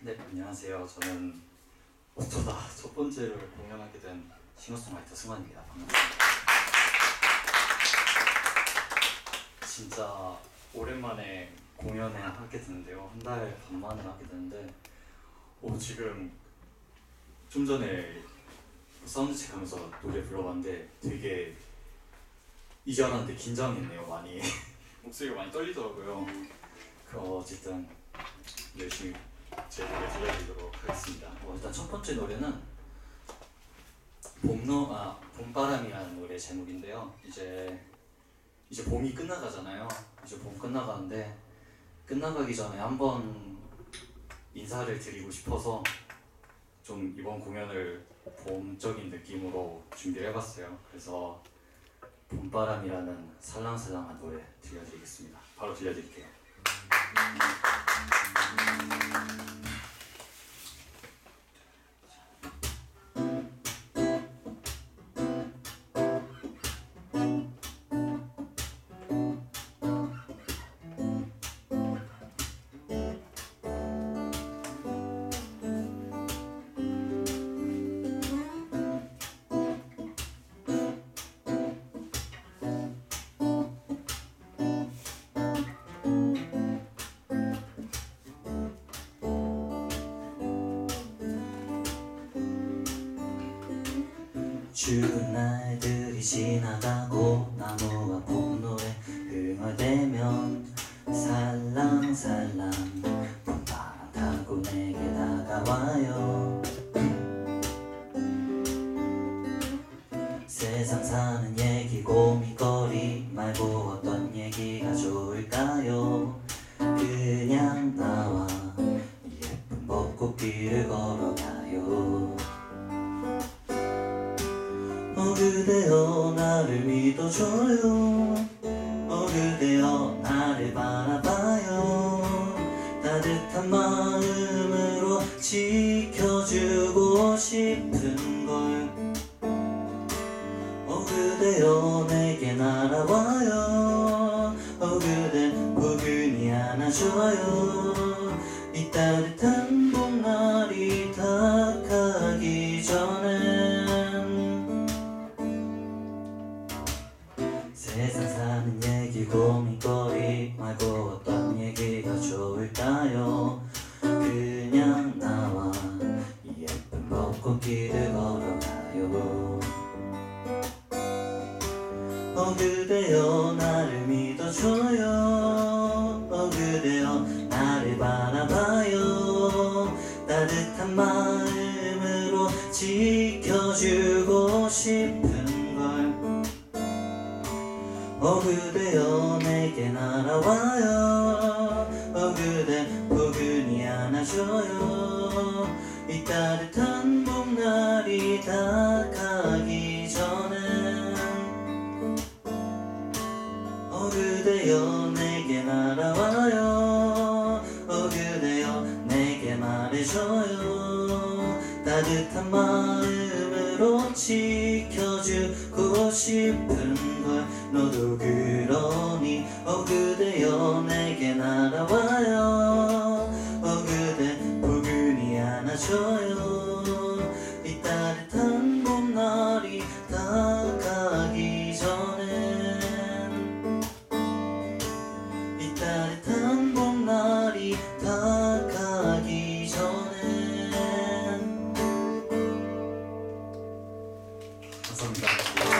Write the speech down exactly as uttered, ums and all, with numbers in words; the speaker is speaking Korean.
네, 안녕하세요. 저는 어쩌다 첫 번째로 공연하게 된 싱어송라이터 승환입니다. 반갑습니다. 진짜 오랜만에 공연을 하게 되는데요. 한 달 반 만에 하게 되는데 오, 지금 좀 전에 사운드 체크하면서 노래 불러봤는데 되게 이제 알았는데 긴장했네요. 많이 목소리가 많이 떨리더라고요. 그 어쨌든 열심히 제 노래 들려드리도록 하겠습니다. 어, 일단 첫 번째 노래는 봄노 아 봄바람이라는 노래 제목인데요. 이제 이제 봄이 끝나가잖아요. 이제 봄 끝나가는데 끝나가기 전에 한번 인사를 드리고 싶어서 좀 이번 공연을 봄적인 느낌으로 준비를 해봤어요. 그래서 봄바람이라는 살랑살랑한 노래 들려드리겠습니다. 바로 들려드릴게요. 추운 날들이 지나가고 나무와 폭로에 흥얼대면 살랑살랑 봄바람 타고 내게 다가와요. 세상 사는 얘기 고민거리 말고 어떤 얘기가 좋을까요? 그냥 나와 예쁜 벚꽃길을 걸어가요. 어 그대여 나를 믿어줘요. 어 그대여 나를 바라봐요. 따뜻한 마음으로 지켜주고 싶은걸. 어 그대여 내게 날아와요. 어 그대 포근히 안아줘요. 이 따뜻한 봄날이 다 가기 전엔 세상 사는 얘기 고민거리 말고 어떤 얘기가 좋을까요? 그냥 나와 예쁜 벚꽃길을 걸어가요. 어 그대여 나를 믿어줘요. 어 그대여 나를 바라봐요. 따뜻한 마음으로 지켜주고 싶은걸. 어 그대여 내게 날아와요. 어 그대 포근히 안아줘요. 이 따뜻한 봄날이 다 가기 전엔 어 그대여 내게 날아와요. 어 그대여 내게 말해줘요. 따뜻한 마음으로 지켜주고 싶은걸. 너도 그러니 어 그대여 내게 날아와요. 어 그대 포근히 안아줘요. 이 따뜻한 봄날이 다 가기 전엔 이 따뜻한 봄날이 다 가기 전엔 감사합니다.